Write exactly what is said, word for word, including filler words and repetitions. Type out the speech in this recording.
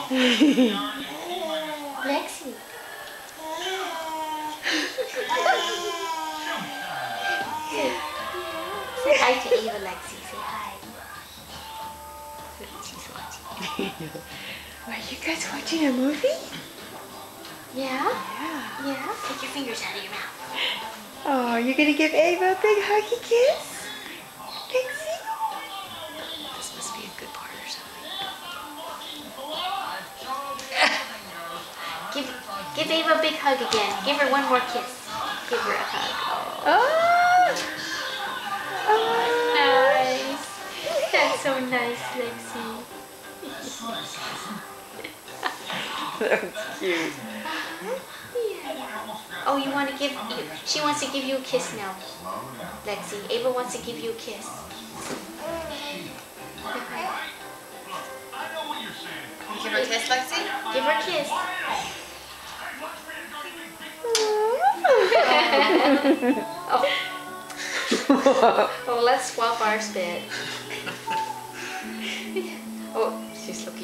Lexi. say, say hi to Ava, Lexi. Say hi. She's watching. Are you guys watching a movie? Yeah? Yeah. Yeah? Take your fingers out of your mouth. Oh, you're gonna give Ava a big huggy kiss? Lexi? This must be a good part or something. give, give Ava a big hug again. Give her one more kiss. Give her a hug. Oh. Oh. Nice. That's so nice, Lexi. That's cute. Oh, you want to give, you, she wants to give you a kiss now. Lexi, Ava wants to give you a kiss. You give her a kiss, Lexi? Give her a kiss. oh. oh, let's swap our spit. oh, she's looking.